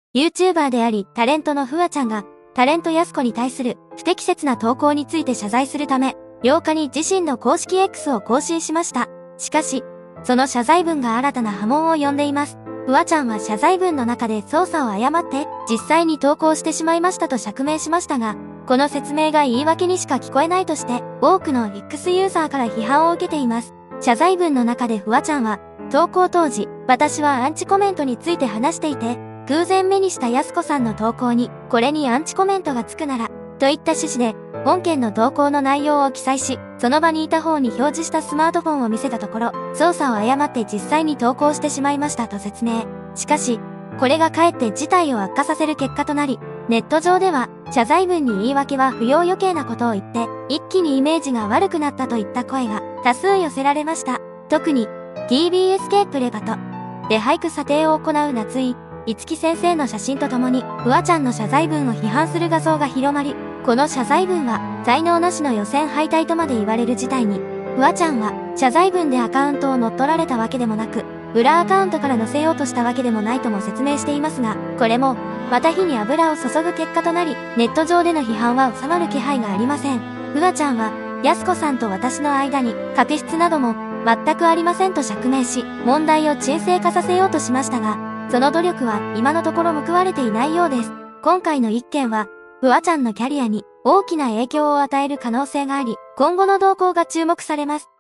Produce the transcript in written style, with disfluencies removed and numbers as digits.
YouTuber であり、タレントのフワちゃんが、タレントやすこに対する不適切な投稿について謝罪するため、8日に自身の公式 X を更新しました。しかし、その謝罪文が新たな波紋を呼んでいます。フワちゃんは謝罪文の中で操作を誤って、実際に投稿してしまいましたと釈明しましたが、この説明が言い訳にしか聞こえないとして、多くの X ユーザーから批判を受けています。謝罪文の中でフワちゃんは、投稿当時、私はアンチコメントについて話していて、偶然目にしたやすこさんの投稿に、これにアンチコメントがつくなら、といった趣旨で、本件の投稿の内容を記載し、その場にいた方に表示したスマートフォンを見せたところ、操作を誤って実際に投稿してしまいましたと説明。しかし、これがかえって事態を悪化させる結果となり、ネット上では、謝罪文に言い訳は不要余計なことを言って、一気にイメージが悪くなったといった声が多数寄せられました。特に、TBS 系プレバトで俳句査定を行う夏井いつき先生の写真とともに、フワちゃんの謝罪文を批判する画像が広まり、この謝罪文は、才能なしの予選敗退とまで言われる事態に、フワちゃんは、謝罪文でアカウントを乗っ取られたわけでもなく、裏アカウントから載せようとしたわけでもないとも説明していますが、これも、また火に油を注ぐ結果となり、ネット上での批判は収まる気配がありません。フワちゃんは、やすこさんと私の間に、確執なども、全くありませんと釈明し、問題を沈静化させようとしましたが、その努力は今のところ報われていないようです。今回の一件は、フワちゃんのキャリアに大きな影響を与える可能性があり、今後の動向が注目されます。